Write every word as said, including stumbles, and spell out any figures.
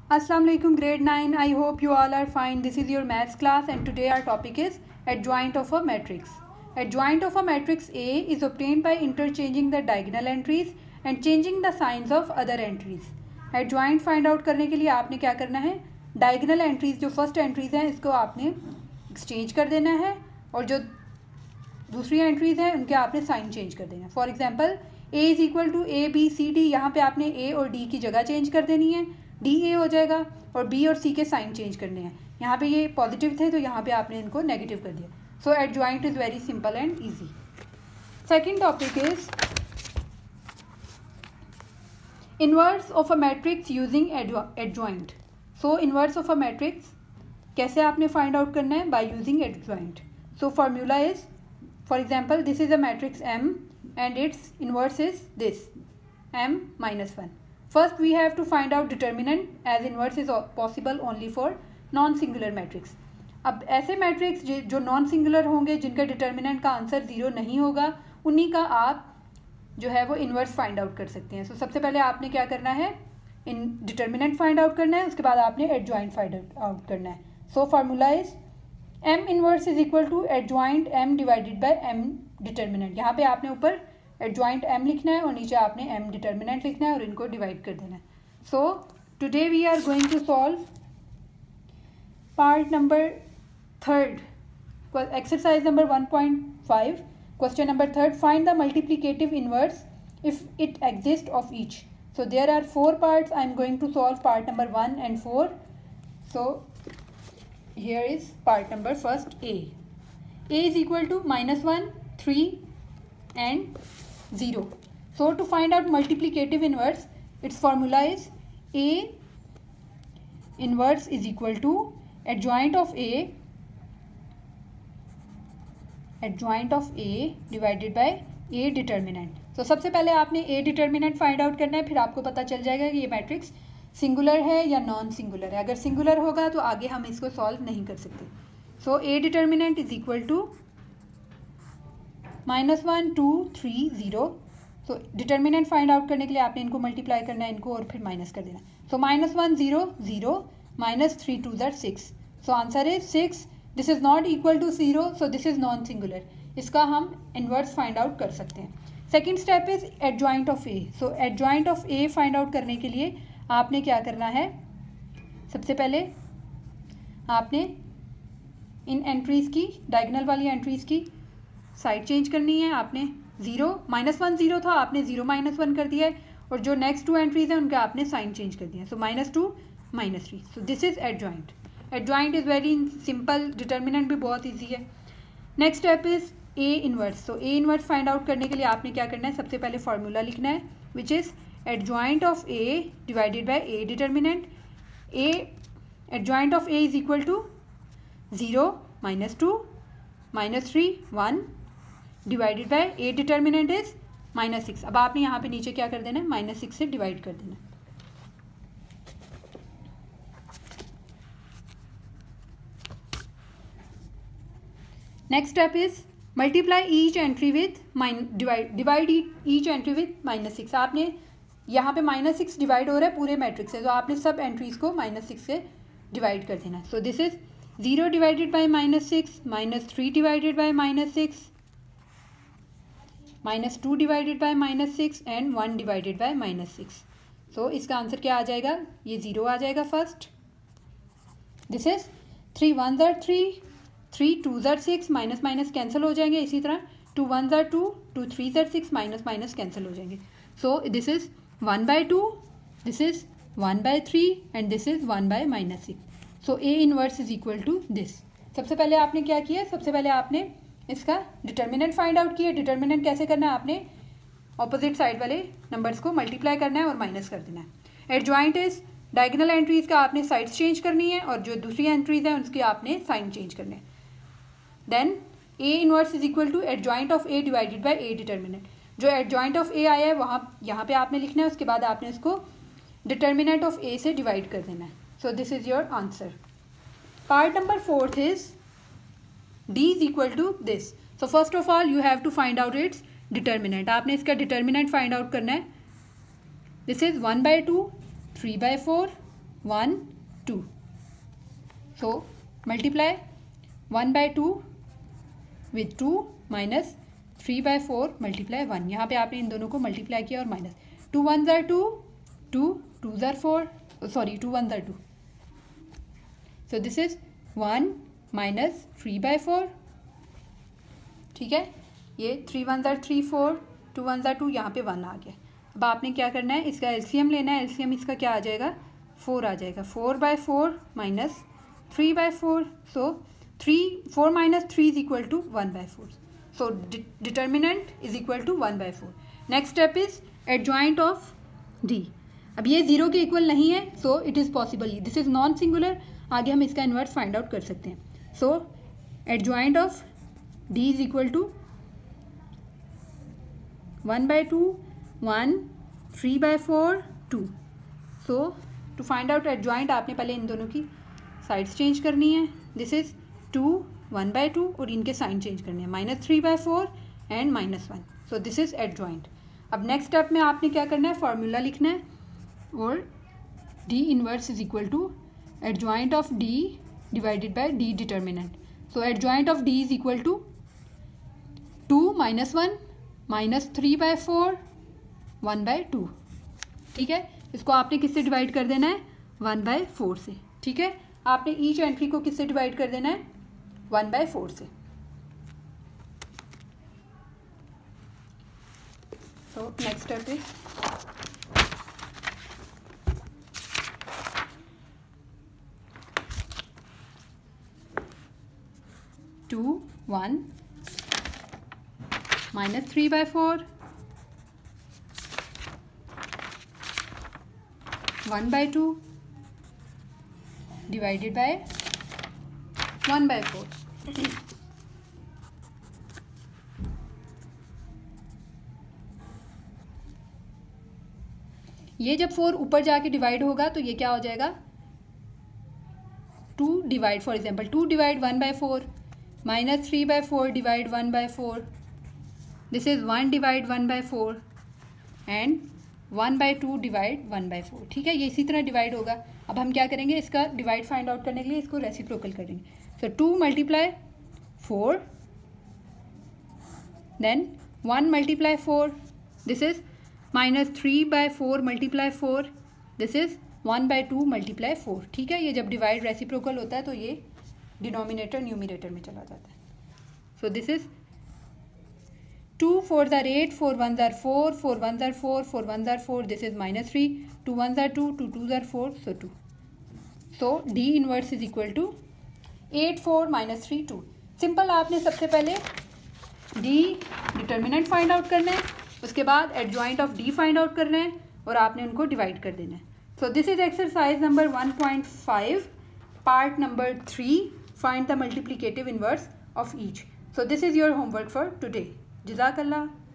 Assalamu alaikum grade nine. I hope you all are fine. This is your maths class and today our topic is adjoint of a matrix. Adjoint of a matrix A is obtained by interchanging the diagonal entries and changing the signs of other entries. Adjoint find out करने के लिए आपने क्या करना है, diagonal entries जो first entries हैं इसको आपने exchange कर देना है और जो दूसरी entries हैं उनके आपने sign change कर देना है. For example A is equal to A B C D, यहाँ पे आपने A और D की जगह change कर देनी है, डी ए हो जाएगा और बी और सी के साइन चेंज करने हैं. यहाँ पे ये पॉजिटिव थे तो यहाँ पे आपने इनको नेगेटिव कर दिया. So adjoint is very simple and easy. Second topic is inverse of a matrix using adjoint. So inverse of a matrix कैसे आपने फाइंड आउट करना है, by using adjoint. So formula is, for example this is a matrix M and its inverse is this M minus one. First we have to find out determinant as inverse is possible only for non-singular matrix. अब ऐसे matrix जो non singular होंगे जिनका determinant का answer zero नहीं होगा उन्हीं का आप जो है वो इन्वर्स फाइंड आउट कर सकते हैं. सो so, सबसे पहले आपने क्या करना है, इन डिटर्मिनेंट फाइंड आउट करना है, उसके बाद आपने एडजॉइंट फाइंड आउट करना है. So formula is M inverse is equal to adjoint M divided by M determinant. यहाँ पे आपने ऊपर एडजॉइंट एम लिखना है और नीचे आपने एम डिटर्मिनेंट लिखना है और इनको डिवाइड कर देना है. So today we are going to solve part number third, exercise number one point five, question number third. Find the multiplicative inverse if it exist of each. So there are four parts. I am going to solve part number one and four. So here is part number first. A A is equal to minus one, three and zero. So to find out multiplicative inverse, its formula is A inverse is equal to adjoint of A adjoint of A divided by A determinant. So सबसे पहले आपने A determinant find out करना है, फिर आपको पता चल जाएगा कि ये मैट्रिक्स सिंगुलर है या नॉन सिंगुलर है. अगर सिंगुलर होगा तो आगे हम इसको सॉल्व नहीं कर सकते. So A determinant is equal to minus one, two, three, zero. So determinant find out करने के लिए आपने इनको मल्टीप्लाई करना है, इनको और फिर माइनस कर देना. So minus one zero zero minus three two ज़र six. So answer is six. This is not equal to zero, so this is non singular. इसका हम इन्वर्स फाइंड आउट कर सकते हैं. Second step is adjoint of A. So adjoint of A find out करने के लिए आपने क्या करना है, सबसे पहले आपने इन एंट्रीज़ की, डायगोनल वाली एंट्रीज़ की साइड चेंज करनी है. आपने ज़ीरो माइनस वन ज़ीरो था, आपने ज़ीरो माइनस वन कर दिया है और जो नेक्स्ट टू एंट्रीज हैं उनके आपने साइन चेंज कर दिया. So minus two minus three. So this is adjoint. Adjoint is very simple, determinant भी बहुत ईजी है. Next step is A inverse. So A inverse find out करने के लिए आपने क्या करना है, सबसे पहले फार्मूला लिखना है which is adjoint of A divided by A determinant. A adjoint of A is equal to zero minus two minus three one divided by A determinant is minus six. अब आपने यहाँ पे नीचे क्या कर देना है, माइनस सिक्स से डिवाइड कर देना. Next step is multiply each entry with min divide divide each entry with minus six. आपने यहाँ पे माइनस सिक्स डिवाइड हो रहा है पूरे मैट्रिक्स से, तो आपने सब एंट्रीज को माइनस सिक्स से डिवाइड कर देना. So this is zero divided by minus six, minus three divided by minus six, minus two divided by minus six and one divided by minus six. So इसका answer क्या आ जाएगा, ये zero आ जाएगा first. This is three one ज़र three, three two ज़र six, minus minus cancel हो जाएंगे. इसी तरह टू वन ज़र टू, टू थ्री ज़र सिक्स, माइनस माइनस कैंसिल हो जाएंगे. So this is one by two, this is one by three and this is one by minus six. So A inverse is equal to this. सबसे पहले आपने क्या किया, सबसे पहले आपने इसका डिटर्मिनेंट फाइंड आउट किया. डिटर्मिनेंट कैसे करना है, आपने ऑपोजिट साइड वाले नंबर्स को मल्टीप्लाई करना है और माइनस कर देना है. एडजॉइंट इज डायगोनल एंट्रीज का आपने साइड्स चेंज करनी है और जो दूसरी एंट्रीज हैं उसकी आपने साइन चेंज करने हैं. Then A inverse is equal to adjoint of A divided by A determinant. जो एडजॉइंट ऑफ ए आया है वहाँ यहाँ पे आपने लिखना है, उसके बाद आपने इसको डिटर्मिनेंट ऑफ ए से डिवाइड कर देना है. So this is your answer. Part number fourth is D is equal to this. So first of all you have to find out its determinant. आपने इसका determinant find out करना है. This is one by two, three by four, one two. So multiply one by two with two minus three by four multiply one. यहाँ पे आपने इन दोनों को multiply किया और माइनस. टू वन ज़ार टू, टू टू ज़ार फोर, सॉरी टू वन ज़ार two. So this is one minus three by four. ठीक है, ये थ्री वन ज़ार थ्री, फोर, टू वन ज़ार टू, यहाँ पे वन आ गया. अब आपने क्या करना है, इसका एलसीएम लेना है. एलसीएम इसका क्या आ जाएगा, फोर आ जाएगा. Four by four minus three by four. So three four minus three is equal to one by four. So determinant is equal to one by four. Next step is adjoint of D. अब ये zero के equal नहीं है, so it is possible, this is non singular. आगे हम इसका inverse find out कर सकते हैं. So adjoint of D is equal to one by to, one, three by four, two. So to find out adjoint आपने पहले इन दोनों की साइड्स चेंज करनी है. This is two, one by two, और इनके साइन चेंज करने हैं, minus three by four and minus one. So this is adjoint. अब नेक्स्ट स्टेप में आपने क्या करना है, फार्मूला लिखना है, और D inverse is equal to adjoint of D divided by D determinant. So adjoint of D is equal to two minus one minus three by four, one by two. ठीक है, इसको आपने किससे डिवाइड कर देना है, वन बाय फोर से. ठीक है, आपने ईच एंट्री को किससे डिवाइड कर देना है, वन बाय फोर से. So next step is two one minus three by four, one by two divided by one by four. ये जब फोर ऊपर जाके डिवाइड होगा तो ये क्या हो जाएगा, to divide, for example two divide one by four, minus three by four divide one by four. This is one divide one by four and one by two divide one by four. ठीक है, ये इसी तरह divide होगा. अब हम क्या करेंगे, इसका डिवाइड फाइंड आउट करने के लिए इसको रेसिप्रोकल करेंगे. So two multiply four, then one multiply four, this is minus three by four multiply four, this is one by two multiply four. ठीक है, ये जब डिवाइड रेसिप्रोकल होता है तो ये डिनोमिनेटर न्यूमिनेटर में चला जाता है. So this is two four ज़ार एट, फोर वन ज़ार फोर, फोर वन ज़ार फोर, फोर वन ज़ार four, this is minus three, two one ज़ार टू, टू टू ज़ार four, so two. So D inverse is equal to eight four minus three two. Simple, आपने सबसे पहले D determinant find out करना है, उसके बाद adjoint of D find out करना है, और आपने उनको डिवाइड कर देना है. So this is exercise number one point five, part number three, find the multiplicative inverse of each. So this is your homework for today. Jazakallah.